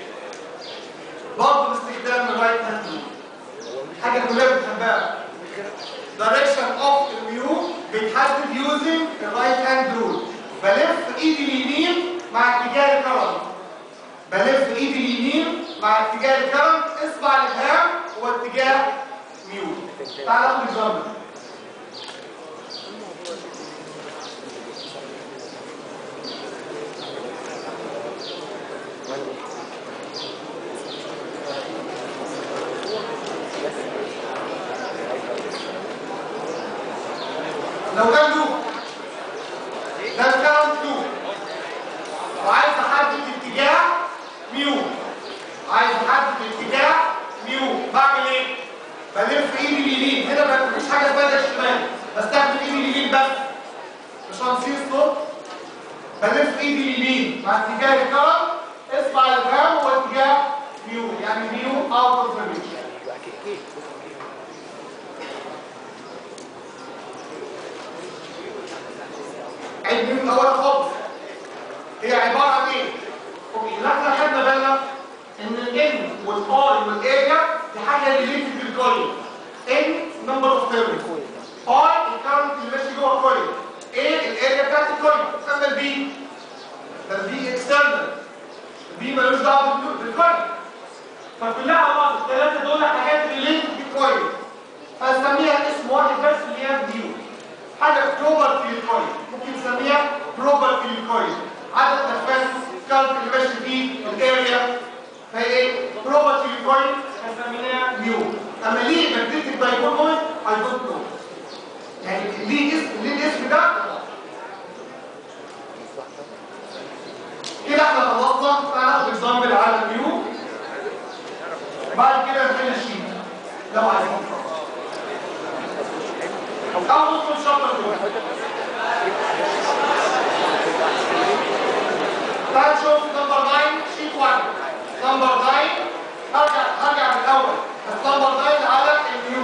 برضه باستخدام الرايت هاند رول، حاجه كلنا بنحبها. direction of الميو بيتحدد using الرايت هاند رول. بلف ايدي اليمين مع اتجاه الكرنت، بلف ايدي اليمين مع اتجاه الكرنت. اصبع الابهام هو اتجاه ميو. تعال ناخد اكزامبل. لو ده لوب، ده الكرنت لوب، وعايز احدد اتجاه ميو، عايز احدد اتجاه ميو، بعمل ايه؟ بلف ايدي اليمين. هنا مفيش حاجه اسمها ده الشمال، بستخدم ايدي اليمين بس مش هنصير ستوب. بلف ايدي اليمين مع اتجاه الكرنت. اصبع الابهام هو اتجاه ميو، يعني ميو اوت اوف ريتش. عيد من الاول خالص. هي عباره عن ايه؟ اوكي، احنا خدنا بالنا ان الان والاي والاريا دي حاجه ريليتد بالكويل. ان نمبر اوف تيرمز، اي الكارنت اللي ماشي جوه الكويل، ايه الاريا بتاعت الكويل. خدنا البي، ده البي اكسترنال، البي ملوش دعوه بالكويل. فكلها على بعض الثلاثه دول حاجات ريليتد بالكويل، فنسميها اسم واحد بس اللي هي ديو. حاجه بروبرتي للكويل، ممكن نسميها بروبرتي للكويل. عدد نفاذ الكارت اللي ماشي فيه الاريا، فهي ايه؟ بروبرتي للكويل، هنسميها ميو. اما ليه ماجنتيك دايبول مومنت؟ اي دونت نو. يعني ليه الاسم ده؟ كده احنا خلصنا. تعالى ناخد اكزامبل على الميو، بعد كده نحل الشيت لو عايزين. أو ندخل الشابتر دول. تعال نشوف نمبر 9 شيت 1. نمبر 9 هرجع من الأول، بس نمبر 9 على الميو.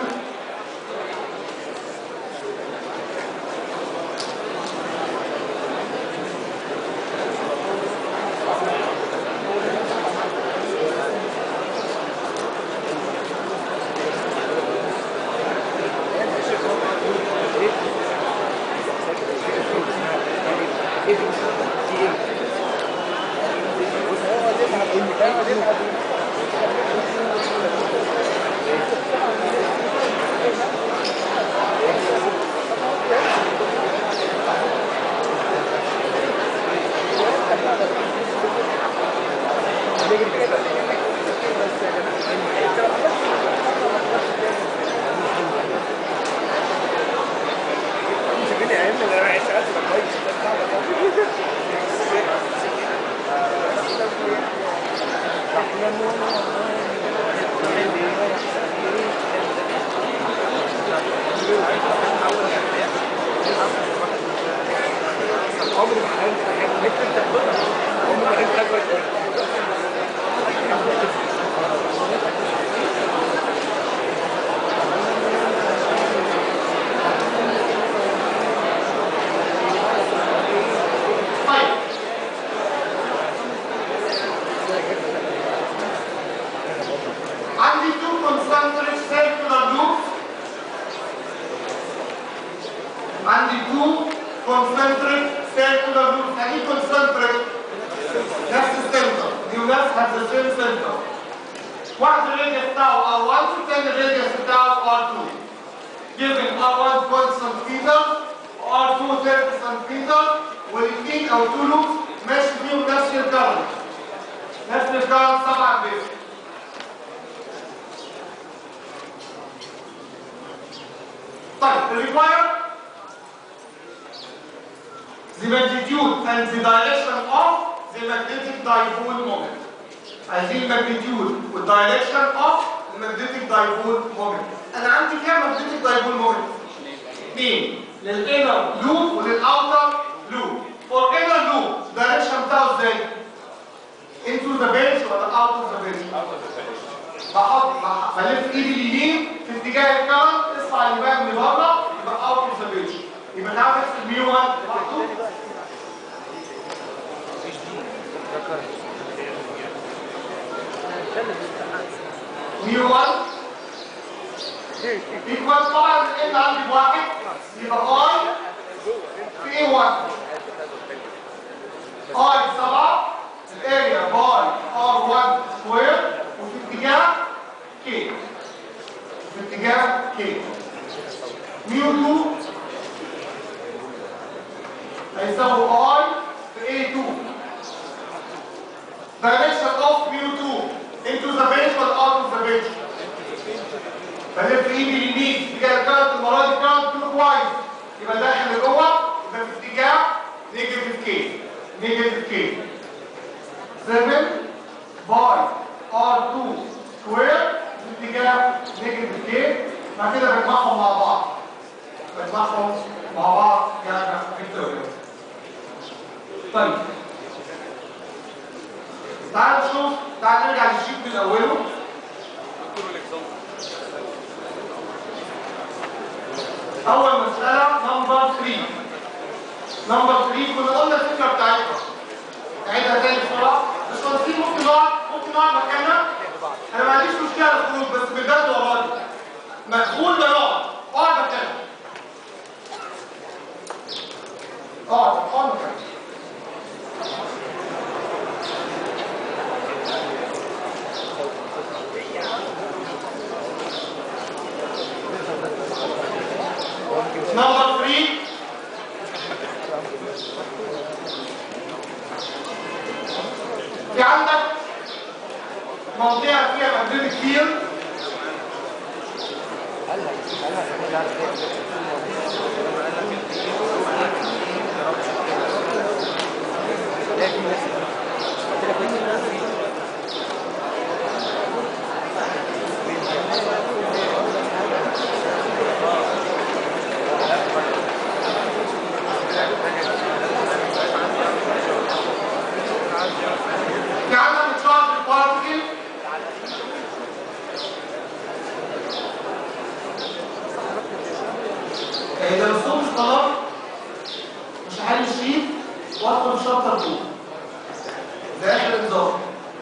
دكتور الاكزامبل اول مساله نمبر 3. نمبر 3 كنا قلنا الفكره بتاعتها. نعيدها تاني بسرعه. الشمسين ممكن نقعد مكاننا. انا ما عنديش مشكله الخروج بس بجد وراضي. مدخول ده اقعد مكانك. اقعد مكانك. نمبر 3 في عندك منطقة فيها مبنى كتير. في عندك تشارج بارتكل إذا الصوت مش طلب مش هحل الشيت وادخل الشابتر 2 ده آخر انذار.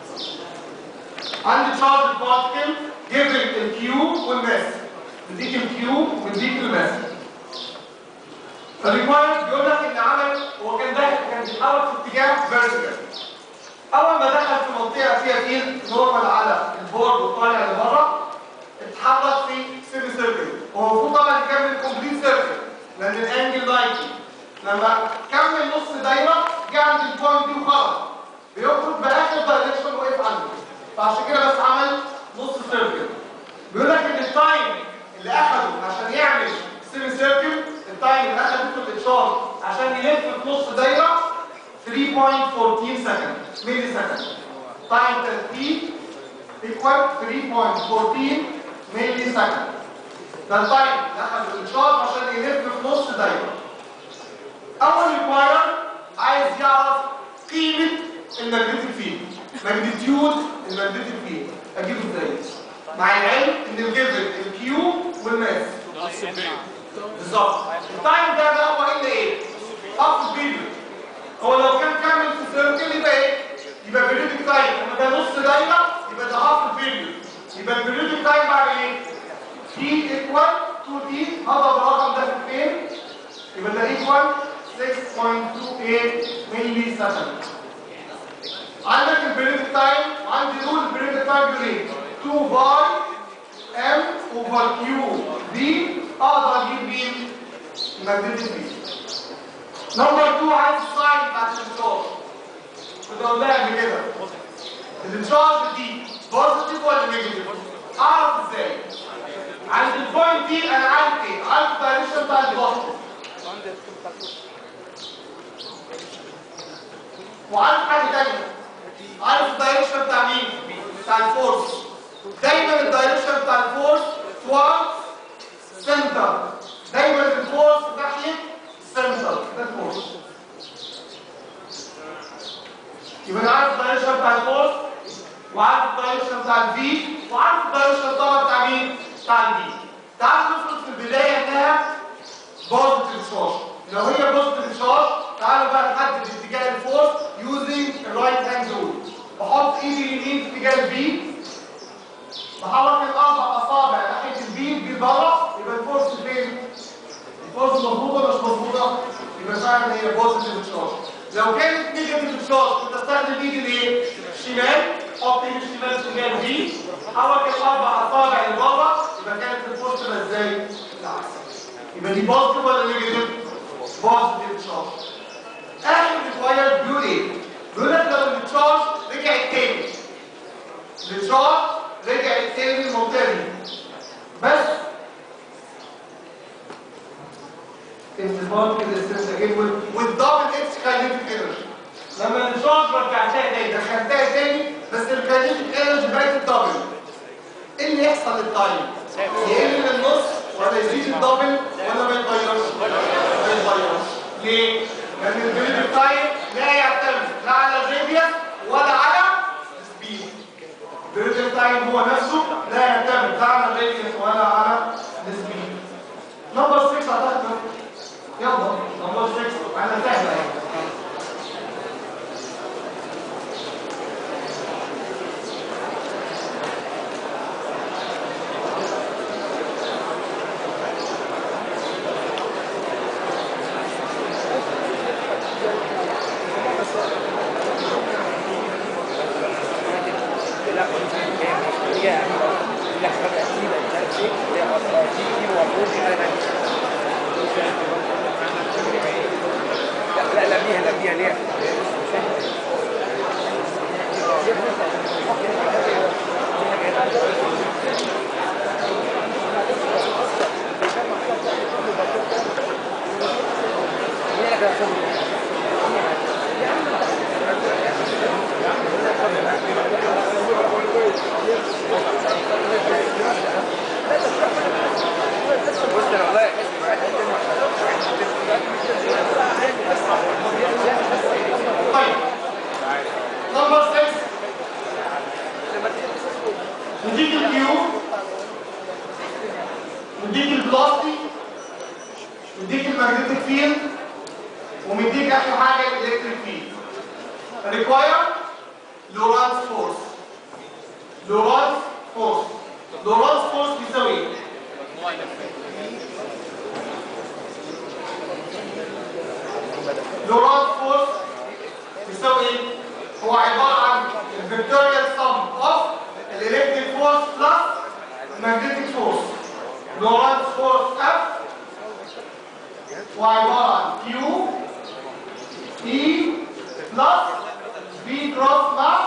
عندي تشارج بارتكل جيفن الكيو والماس، بديك الكيو وبديك الماس. فالريكوايرد بيقول لك ان عمل هو كان بيتحرك في اتجاه فيرتيكال. اول ما دخل في منطقه فيها فيلد نورمال على البورد وطالع لبره اتحرك في سيمي سيركل. هو المفروض طبعا يكمل كومبليت سيركل لان الانجل 90. لما كمل نص دايره جه عند البوينت دي وخرج بيخرج باخر دايركشن وقف عنده، فعشان كده بس عمل نص سيركل. بيقول لك ان التايم اللي اخده عشان يعمل سيمي سيركل، التايم اللي اخده في الاتشارج عشان يلف في نص دايره 3.14 سكند ملي سكند. تايم تلفيق ايكوال 3.14 ملي سكند. ده التايم اللي اخده الاتشارج عشان يلف في نص دايره. اول ريكواير عايز يعرف قيمه الماجنتيك فيلد، ماجنتيود الماجنتيك فيلد. اجيبه ازاي؟ مع العلم ان الجيفن الكيو والماس بالظبط. التايم ده بقى هو ايه؟ هاف بيريود. هو لو كان كامل في سيركل يبقى ايه؟ يبقى بيريودك تايم. لما ده نص دايره يبقى ده هاف بيريود. يبقى البيريودك تايم بعمل ايه؟ تي ايكوال 2 تي. هضرب الرقم ده في 2 يبقى ده ايكوال 6.28 ملي سكند. عندك البيريودك تايم وعندي رول البيريودك تايم بيقول ايه؟ 2 باي ام اوفر كيو دي. اقدر اجيب مين؟ الماجنتيك فيلد. نمبر 2 عايز الساين بتاعت التشارج. كنت قلتها قبل كده. التشارج دي بوزيتيف ولا نيجاتيف؟ اعرف ازاي؟ عند البوينت دي انا عارف ايه؟ عارف الدايركشن بتاع البوزيتيف. وعارف حاجه ثانيه. عارف الدايركشن بتاع مين؟ بتاع الفورس. دايما الدايركشن بتاع الفورس توارد سنتر. دايما الفورس ناحيه سنتر. ده الفورس. يبقى انا عارف الدايركشن بتاع الفورس وعارف الدايركشن بتاع الفي وعارف الدايركشن طبعا بتاع مين؟ بتاع الفي. تعالوا نفرض في البدايه انها بوزيتيف شارج. لو هي بوزيتيف شارج تعالوا بقى نحدد اتجاه الفورس يوزنج الرايت هاند رول. بحط ايدي اليمين في اتجاه الفي، بحرك الاربع اصابع ناحيه الفي لبره، يبقى الفورس فين؟ الفورس مظبوطه ولا مش مظبوطه؟ يبقى فعلا هي بوزيتيف شارج. لو كانت نيجاتيف شارج كنت استخدم ايدي الايه؟ الشمال، احط ايدي الشمال في اتجاه الفي، حرك الاربع اصابع لبره، يبقى كانت الفورس تبقى ازاي؟ العكس. يبقى دي بوزيتيف ولا نيجاتيف؟ بوزيتيف شارج. اخر ريكوايرد بيقول ايه؟ بيقول لك لو التشارج رجعت تاني. التشارج رجعت تاني المنطقه دي. بس انتظار كده السنس اجيب والدبل اكس كاينيتيك انرجي. لما التشارج رجعتها تاني دخلتها تاني بس الكاينيتيك انرجي بقت الدبل. ايه اللي يحصل للتايم؟ يقل للنص ولا يزيد الدبل ولا ما يتغيرش؟ ما يتغيرش. ليه؟ لأن البريد تايم لا يعتمد لا على الراديوس ولا على السبيد. البريد تايم هو نفسه لا يعتمد لا على الراديوس ولا على السبيد. نمبر 6 دي موجود دي حاجه ثانيه. لا بيها ليه؟ طيب نمبر 6 نديك الكيو، نديك البلاستيك، نديك الماجنتيك فيلد، ومديك اخر حاجه الالكتريك فيلد. ريكواير لورانس فورس. لورانس فورس بيساوي ايه؟ لورانس فورس بيساوي ايه؟ هو عباره عن الفيكتوريال سم اوف الالكتريك فورس بلس الماجنتيك فورس. لورانس فورس اف وعباره عن كيو اي بلس في كروس مع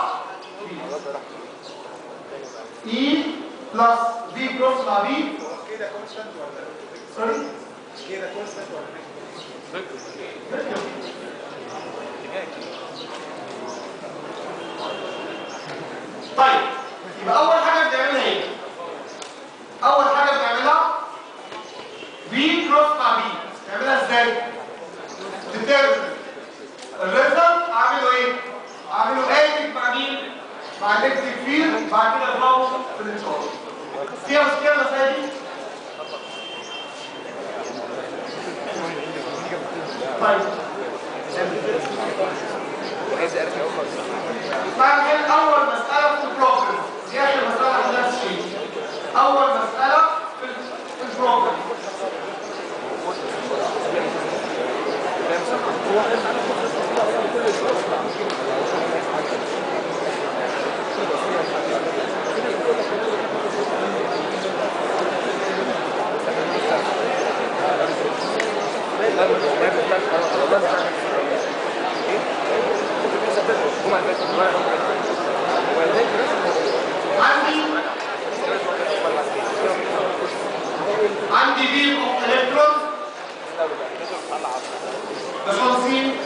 اي بلس في كروس مع في. كده كونستانت ولا سوري كده كونستانت ولا طيب يبقى اول حاجه بنعملها ايه؟ اول حاجه بنعملها في كروس مع في. نعملها ازاي؟ ديترمين الريزلت اعمله ايه؟ اعمله ادك مع مين؟ مع الكتريك فيلد، بعد كده اضربه في الانشارج. فيها مشكله المساله دي؟ طيب بعد اول مساله في البروبلم دي اخر مساله عندنا في الشيء. اول مساله في البروبلم عندي بيم اوف الكترون بشمسين.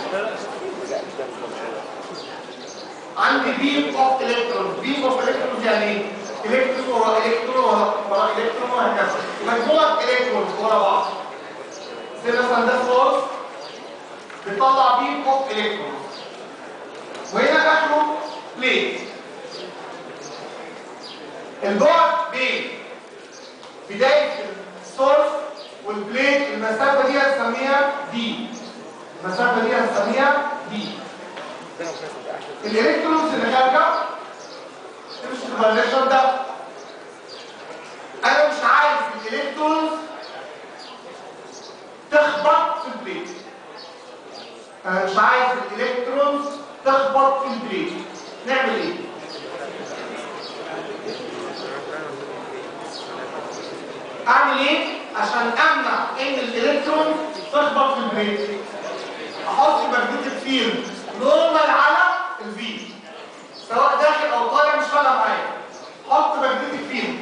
عندي بيم اوف الكترون. بيم اوف الكترون يعني ايه؟ الكترون ورا الكترون ورا الكترون وهكذا، مجموعه الكترونز ورا بعض. زي مثلا ده فورس بيطلع بيم اوف الكترون، وهنا اخره بليت. البعد بين بدايه السورس والبليت المسافه دي هنسميها دي. المسافه دي هنسميها دي. الالكترونز اللي خارجه تمشي في الدايركشن ده. انا مش عايز الالكترونز تخبط في البليت. انا مش عايز الالكترونز تخبط في البليت. نعمل ايه؟ اعمل ايه عشان امنع ان الالكترون تخبط في البليت؟ احط ماجنتيك فيلد نورمال على الفي، سواء داخل او طالع مش فارقه معايا. احط ماجنتيك فيلد.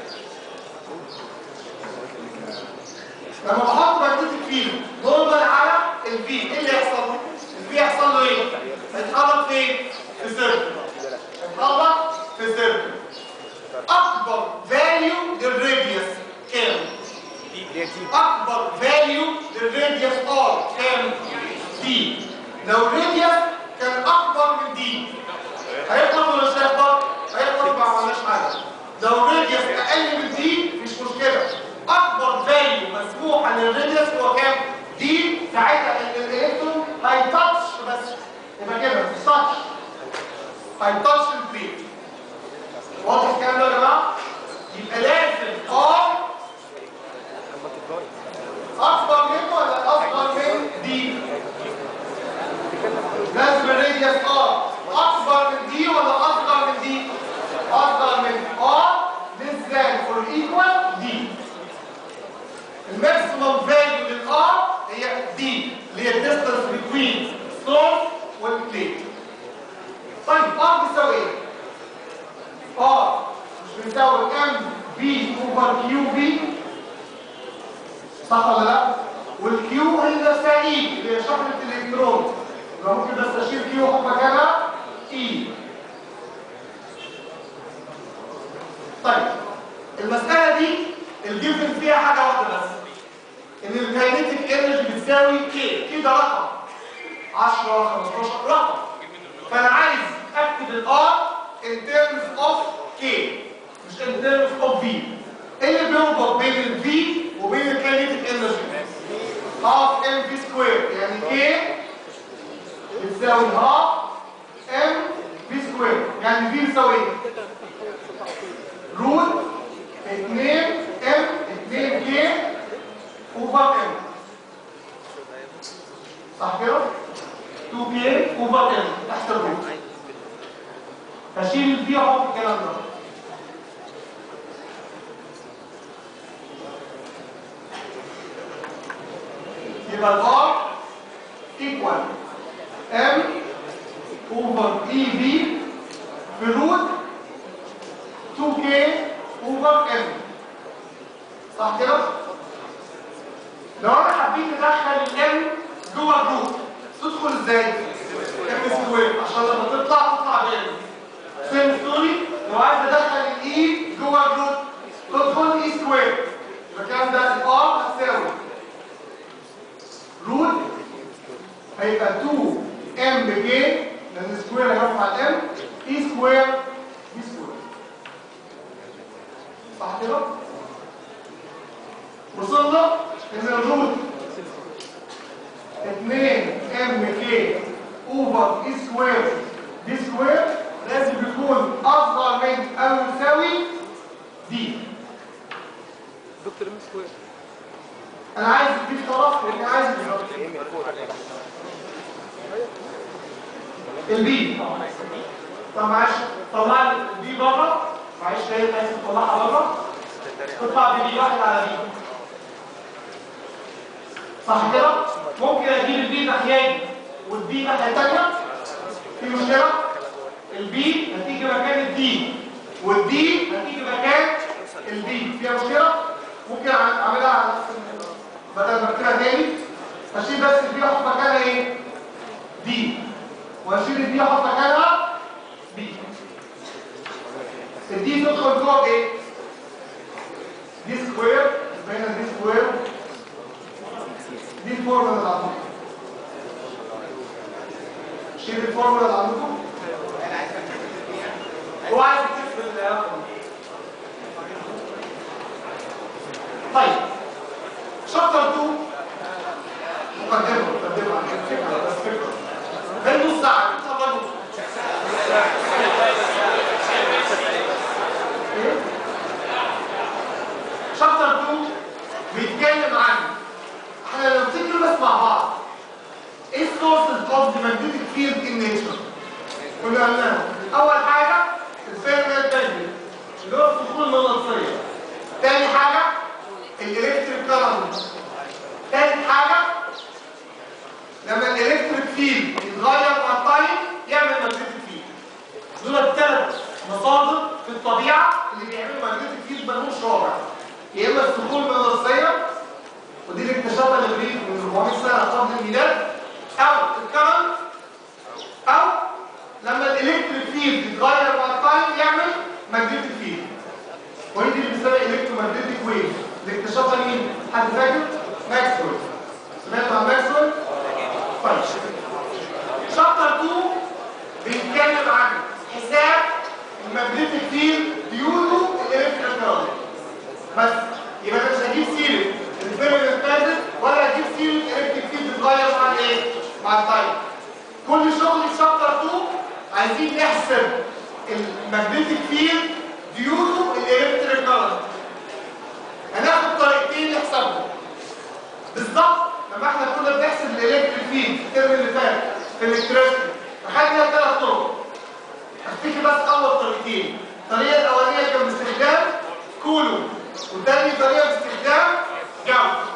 لما بحط ماجنتيك فيلد نورمال على الفي، ايه اللي يحصل؟ الفي يحصل له ايه؟ هيتحرك فين؟ في سيركل. هيتحرك في سيركل. اكبر فاليو للراديوس كام؟ اكبر فاليو للراديوس ار كام؟ دي. لو الراديوس كان اكبر من دي هيخبط ولا مش هيخبط؟ هيخبط، ما عملناش حاجه. لو الراديوس اقل من دي مش مشكله. اكبر فاليو مسموحه للراديوس هو كام؟ دي. ساعتها الالكترون هيتاتش بس، يبقى كده تاتش، هيتاتش البليت. واضح الكلام ده يا جماعه؟ يبقى لازم ار اكبر منه ولا اصغر من دي؟ لازم الراديوس ار اكبر من دي ولا اصغر من دي؟ اصغر من ار less than or equal دي. الماكسيمم فاليو للار هي دي اللي هي الديستانس بين ستون والبليت. طيب ار بيساوي ايه؟ ار مش بيساوي ام في اوفر كيو في، صح ولا لا؟ والكيو هي نفسها اي اللي هي شحنه الالكترون، يبقى ممكن بس اشيل كيو واحط مكانها اي. طيب المساله دي الجيفن فيها حاجه واحده بس، ان الكاينيتيك انرجي بتساوي كي ده رقم 10 15 رقم، فانا عايز اكتب الار in terms of k مش in terms of v. ايه اللي بيربط بين ال v وبين الكاينيتيك انرجي؟ half m v سكوير، يعني k بتساوي half m v سكوير، يعني v بتساوي ايه؟ روت 2 m 2 k اوفر m، صح كده؟ 2 k اوفر m تحت الروت. هشيل الفي واحط الكلام ده. يبقى الار ايكوال ام اوفر اي في في روت 2 كي اوفر ام، صح كده؟ لو انا حبيت ادخل الام جوه الروت تدخل ازاي؟ ام سكوير، عشان لما تطلع بيرد. سيم ستوري لو عايز ادخل الاي جوه الروت تدخل اي سكوير، يبقى الكلام ده الار هتساوي روت هيبقى 2 ام بكي لان السكوير هيقف على الام اي سكوير بي سكوير، صح كده؟ وصلنا ان الروت 2 ام كي اوفر اي سكوير بي سكوير لازم يكون اصغر من او يساوي دي. دكتور ام سكوير انا عايز دي خلاص، لان عايز البي. طب معلش طلع البي بره، معلش تاني عايز تطلعها بره، تطلع بي واحد على بي، صح كده؟ ممكن اجيب البي ناحيتين والبي ناحيه ثانيه، في مشكله؟ البي هتيجي مكان الدي والدي هتيجي مكان البي، فيها مشكله؟ ممكن اعملها على نفس بدل ما اكتبها تاني، هشيل بس البي احط مكانها ايه؟ دي، وهشيل الدي احط مكانها بي. الدي تدخل جوه ايه؟ دي سكوير، بين دي سكوير دي الفورمولا اللي عندكم. شيل الفورمولا اللي عندكم. هو عايز يكتب الرقم. طيب شابتر 2 مقدمه عن الفكره، بس فكره ده نص ساعه اتفضلوا. شابتر 2 بيتكلم عن احنا لو نفتكر بس مع بعض ايه السورسز اوف ذا ماجنتيك فيلد ان نيتشر. كنا قلناها اول حاجه الفيرمنت ماجنت اللي هو الصخور المغناطيسيه، تاني حاجه الالكتريك كارنت، تالت حاجه لما الالكتريك فيلد يتغير مع التايم يعمل ماجنتيك فيلد. دول الثلاث مصادر في الطبيعه اللي بيعملوا ماجنتيك فيلد مالهمش رابع، يا اما الصخور المغناطيسيه ودي اللي اكتشفها الابريق من 400 سنه قبل الميلاد، او الكرنت، او لما الالكتريك فيلد يتغير مع التايم يعمل ماجنتيك فيلد، وهي دي اللي بنسميها الكترومagnetic ويف اللي اكتشفها مين؟ حد فاكر؟ ماكسويل. سمعتوا عن ماكسويل؟ طيب شابتر 2 بيتكلم عن حساب الماجنتيك فيلد ديوتو الالكتريك كارنت بس. يبقى انا مش هجيب سيره الفيرمنت ماجنت ولا هجيب سيره الالكتريك فيلد بتتغير مع الايه؟ مع التايم. كل شغل في شابتر 2 عايزين نحسب الماجنتيك فيلد ديوتو الالكتريك كارنت. هناخد طريقتين نحسبهم بالظبط. لما احنا كنا بنحسب الالكتريك فيلد الترم اللي فات في الالكتريستي اخدنا 3 طرق. هفتكر بس اول طريقتين. الطريقه الاولانيه كانت باستخدام كولوم، والثانيه طريقه باستخدام جاوس.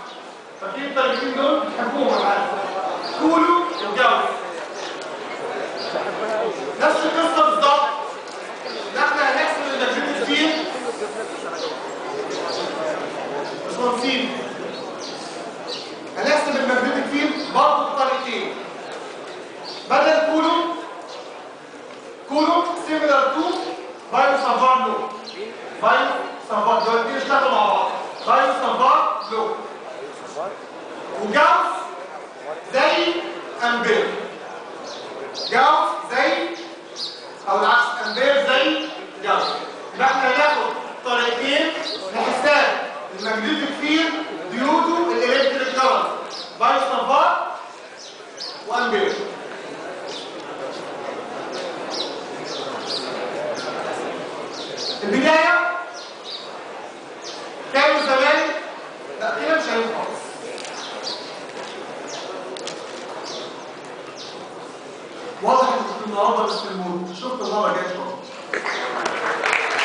باشمهندسين هنحسب الماجنتيك فيلد برضه بطريقتين. بدل كولوم سيميلر تو بايو سافار لو. بايو سافار لو الاثنين اشتغلوا مع بعض. بايو سافار لو. وجاوس زي امبير. جاوس زي او العكس امبير زي جاوس. يبقى احنا هناخد طريقتين لحساب الماجنتيك فيلد ديو تو الالكتريك كارنت. بايو سافار وامبير. البداية كانوا زمان لا كده مش هينفع خالص. واضح ان النهارده مش في المود. شفت المره الجايه ان شاء الله.